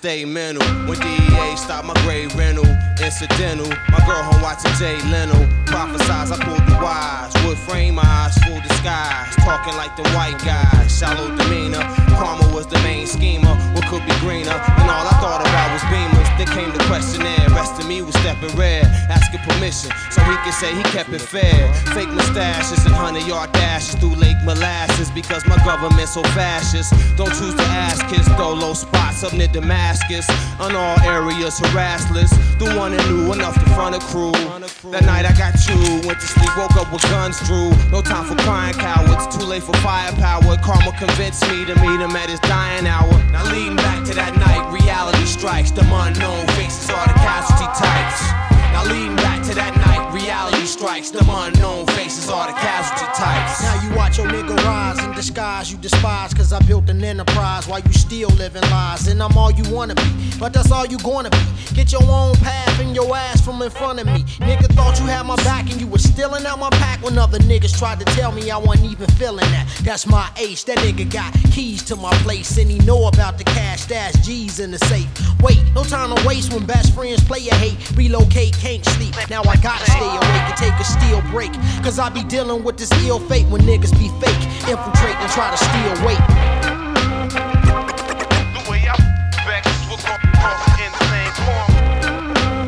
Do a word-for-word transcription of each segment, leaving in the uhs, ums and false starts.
stay mental. When D E A stopped my grade rental, incidental. My girl home watching Jay Leno. Prophesize, I pulled the wise. Wood frame eyes, full disguise. Talking like the white guys, shallow demeanor. Karma was the main schemer. What could be greener? And all I thought about was beamers. Then came the questionnaire. Rest of me was stepping red, asking permission so he could say he kept it fair. Fake mustaches and hundred yard dashes through Lake Molasses because my government's so fascist. Don't choose to ask kids, though low spots up near Damascus. On all areas harassless. The one that knew enough to front a crew. That night I got you, went to sleep, woke up with guns drew. No time for crying cowards, too late for firepower. Karma convinced me to meet him at his dying hour. Now leading back to that night, reality strikes. The unknown faces are the casualty types. Now leading back to that night, reality strikes. The unknown faces are the casualty types. Now you watch your nigga rise in disguise you despise, cause I built an enterprise while you still living lies. And I'm all you wanna be, but that's all you gonna be. Get your own path and your ass from in front of me. Nigga thought you had my back and you was stealing out my pack when other niggas tried to tell me I wasn't even feeling that. That's my ace, that nigga got keys to my place and he know about the cash, stash G's in the safe. Wait, no time to waste when best friends play a hate. Relocate, can't sleep, now I gotta stay awake and take a steel break. Cause I be dealing with this ill fate when niggas be fake, infiltrate and try to steal weight. The way I vex will cause insane form.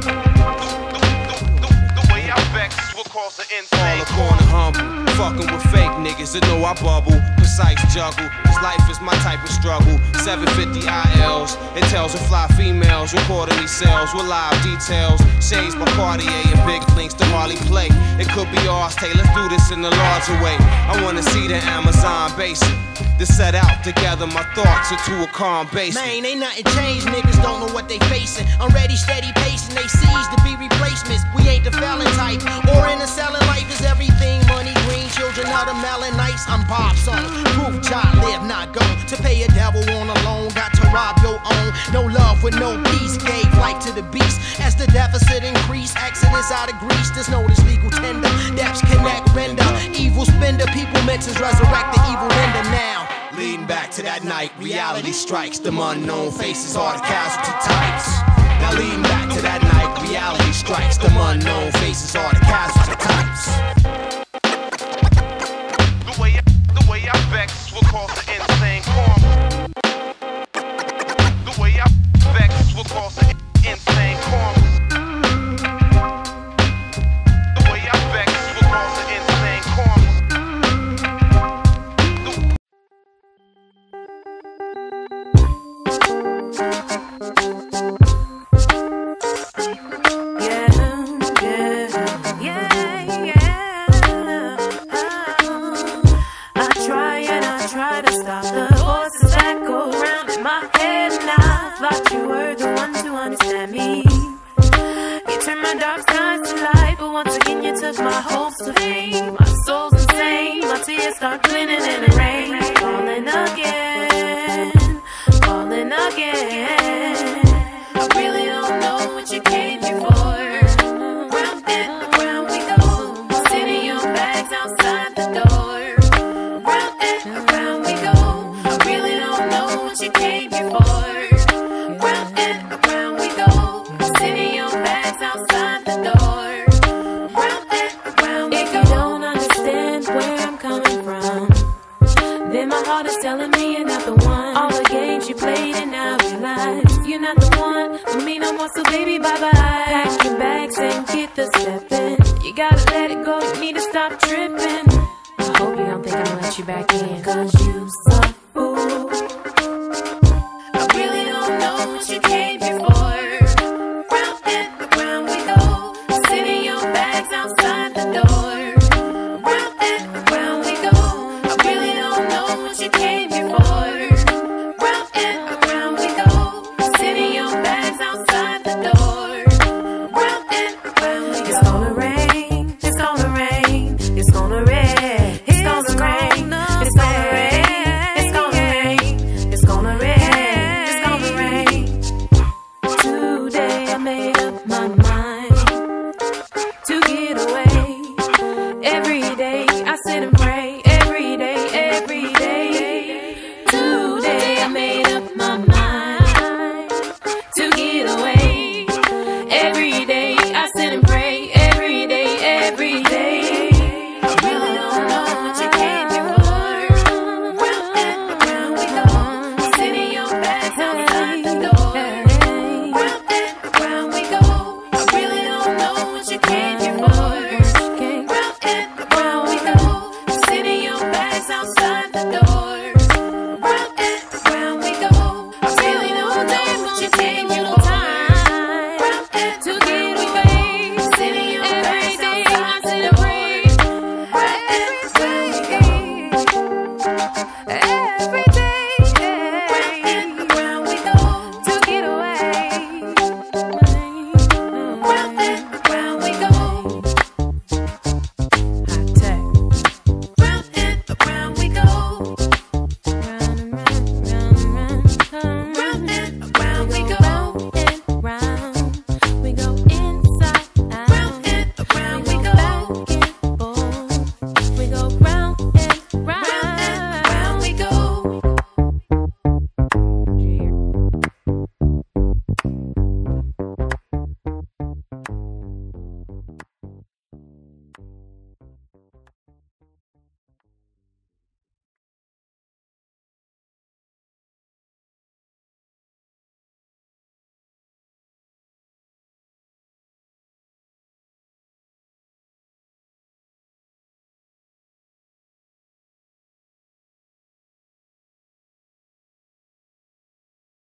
The way I vex will cause an insane form. All a corner humble, fucking with fake niggas that know I bubble. Precise juggle, cause life is my type of struggle. seven fifty I Ls, it tells of fly females, recording these cells with live details. Shades by Cartier and big links to Harley play. It could be ours, Tay, let's do this in a larger way. I wanna see the Amazon basin. To set out together my thoughts into a calm basin. Man, ain't nothing changed, niggas don't know what they facing. I'm ready, steady pacing, they seize to be replacements. We ain't the felon type, or in the selling life is everything. Money, green, children of the melon nice. I'm Bob's son, proof child, live not go. To pay a devil on a loan, got to rob your own. No love with no peace, gave life to the beast. As the deficit increase, exodus out of Greece. There's no this legal tender, depths connect, render. Evil spender, people mentions resurrect the evil render now. Leading back to that night, reality strikes. The unknown faces are the casualty types. Now leading back to that night, reality strikes. The unknown faces are the casualty types. The way I, the way I vex will cause an insane form. The way I vex will cause an insane form. The way I vex will cause an insane form. My hopes to fame, my soul's insane, my tears start glitting in the rain. Falling again, falling again. I really don't know what you came here for. Round and around we go, sitting your bags outside the door. Round and around we go, I really don't know what you came here for. Round and around we go, sitting your bags outside the door. Then my heart is telling me you're not the one. All the games you played and now I realize you're not the one for me no more, so baby bye bye. Pack your bags and get the stepping. You gotta let it go, you need to stop tripping. I hope you don't think I'm gonna let you back in, cause you's a fool. I really don't know what you came